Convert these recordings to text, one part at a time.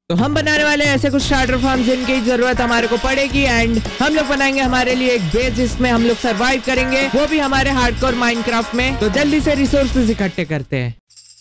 तो हम बनाने वाले ऐसे कुछ स्टार्टर फार्म जिनकी जरूरत हमारे को पड़ेगी एंड हम लोग बनाएंगे हमारे लिए एक बेस जिसमें हम लोग सरवाइव करेंगे, वो भी हमारे हार्डकोर माइनक्राफ्ट में। तो जल्दी से रिसोर्सेज इकट्ठे करते हैं।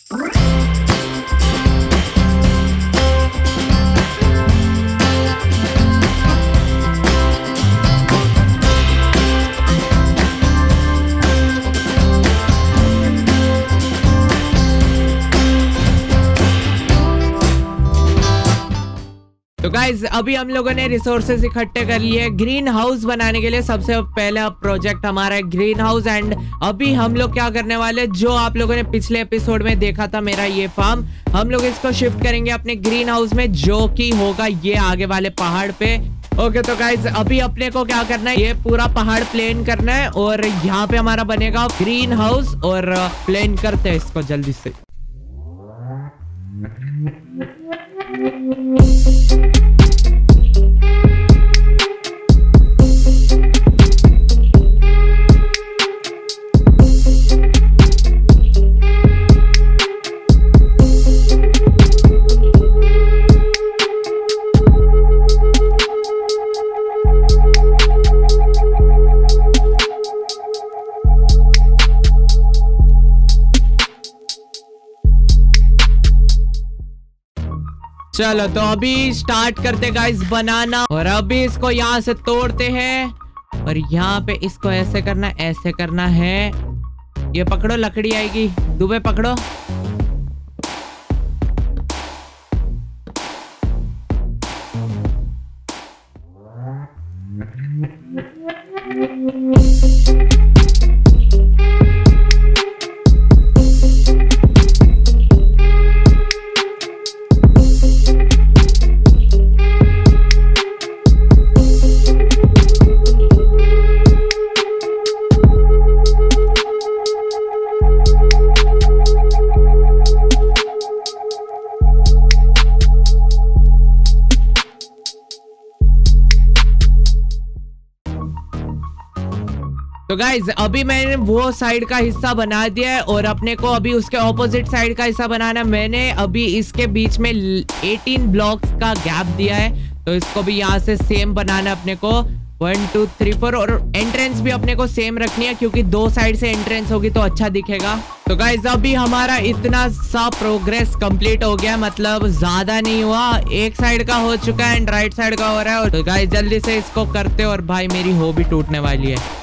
तो गाइज अभी हम लोगों ने रिसोर्सेज इकट्ठे कर लिए ग्रीन हाउस बनाने के लिए। सबसे पहला प्रोजेक्ट हमारा है ग्रीन हाउस एंड अभी हम लोग क्या करने वाले, जो आप लोगों ने पिछले एपिसोड में देखा था मेरा ये फार्म, हम लोग इसको शिफ्ट करेंगे अपने ग्रीन हाउस में, जो कि होगा ये आगे वाले पहाड़ पे। ओके तो गाइज अभी अपने को क्या करना है, ये पूरा पहाड़ प्लेन करना है और यहाँ पे हमारा बनेगा ग्रीन हाउस और प्लेन करते हैं इसको जल्दी से। चलो तो अभी स्टार्ट करते गाइस बनाना, और अभी इसको यहाँ से तोड़ते हैं और यहाँ पे इसको ऐसे करना है। ये पकड़ो, लकड़ी आएगी, दुबे पकड़ो। तो गाइज अभी मैंने वो साइड का हिस्सा बना दिया है और अपने को अभी उसके ऑपोजिट साइड का हिस्सा बनाना। मैंने अभी इसके बीच में 18 ब्लॉक्स का गैप दिया है, तो इसको भी यहाँ से सेम बनाना अपने को 1 2 3 4 और एंट्रेंस भी अपने को सेम रखनी है क्योंकि दो साइड से एंट्रेंस होगी तो अच्छा दिखेगा। तो गाइज अभी हमारा इतना सा प्रोग्रेस कंप्लीट हो गया, मतलब ज्यादा नहीं हुआ, एक साइड का हो चुका है एंड राइट साइड का हो रहा है। तो गाइज जल्दी से इसको करते और भाई मेरी हो भी टूटने वाली है।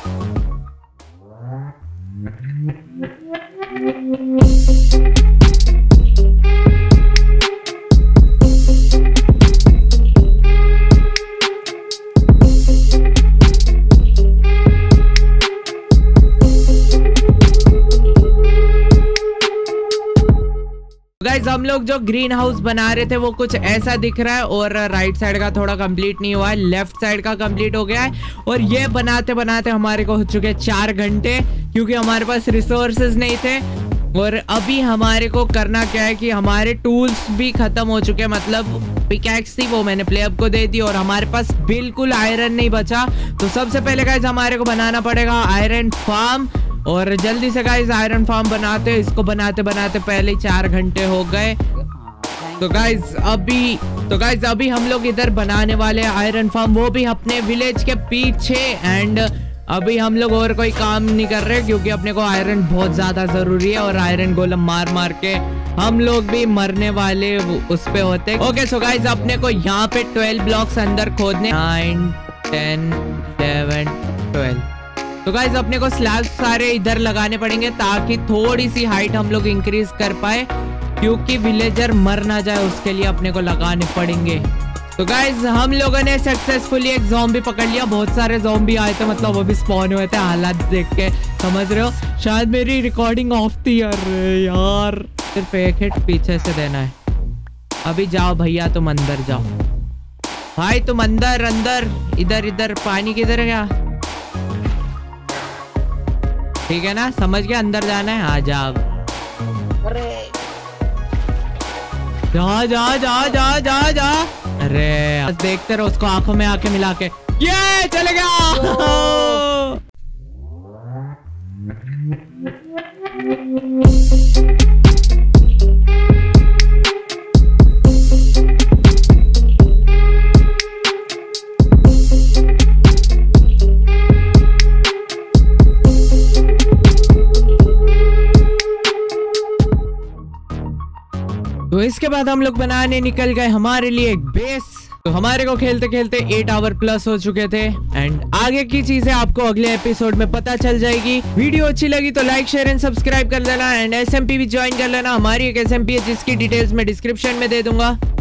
गाइज हम लोग जो ग्रीन हाउस बना रहे थे वो कुछ ऐसा दिख रहा है और राइट साइड का थोड़ा कंप्लीट नहीं हुआ है, लेफ्ट साइड का कंप्लीट हो गया है। और ये बनाते बनाते हमारे को हो चुके 4 घंटे क्योंकि हमारे पास रिसोर्सेज नहीं थे। और अभी हमारे को करना क्या है कि हमारे टूल्स भी खत्म हो चुके हैं, मतलब पिकैक्स थी वो मैंने प्लेअप को दे दी और हमारे पास बिल्कुल आयरन नहीं बचा। तो सबसे पहले गाइज हमारे को बनाना पड़ेगा आयरन फार्म, और जल्दी से गाइज आयरन फार्म बनाते हैं। इसको बनाते बनाते पहले 4 घंटे हो गए। तो गाइज अभी हम लोग इधर बनाने वाले आयरन फार्म, वो भी अपने विलेज के पीछे। एंड अभी हम लोग और कोई काम नहीं कर रहे क्योंकि अपने को आयरन बहुत ज्यादा जरूरी है और आयरन गोलम मार मार के हम लोग भी मरने वाले उस पे होते। ओके सो गाइज अपने को यहाँ पे 12 ब्लॉक्स अंदर खोदने, 9 10 11 12। तो गाइज अपने को स्लैब्स सारे इधर लगाने पड़ेंगे ताकि थोड़ी सी हाइट हम लोग इंक्रीज कर पाए, क्योंकि विलेजर मर ना जाए उसके लिए अपने को लगाने पड़ेंगे। तो गाइज हम लोगों ने सक्सेसफुली एक ज़ॉम्बी पकड़ लिया। बहुत सारे ज़ॉम्बी आए थे, मतलब वो भी स्पॉन हुए थे, हालात देख के समझ रहे हो। शायद मेरी रिकॉर्डिंग ऑफ थी यार। सिर्फ एक हिट पीछे से देना है। अभी जाओ भैया तुम अंदर जाओ, भाई तुम अंदर अंदर, इधर इधर पानी किधर है क्या? ठीक है ना, समझ गया अंदर जाना है। आ जाओ, जा जा जा जा जा जा। अरे बस देखते रहो उसको, आंखों में आंखें मिला के। ये चले गया। इसके बाद हम लोग बनाने निकल गए हमारे लिए एक बेस। तो हमारे को खेलते खेलते 8 आवर प्लस हो चुके थे एंड आगे की चीजें आपको अगले एपिसोड में पता चल जाएगी। वीडियो अच्छी लगी तो लाइक शेयर एंड सब्सक्राइब कर लेना एंड SMP भी ज्वाइन कर लेना। हमारी एक SMP है जिसकी डिटेल्स मैं डिस्क्रिप्शन में दे दूंगा।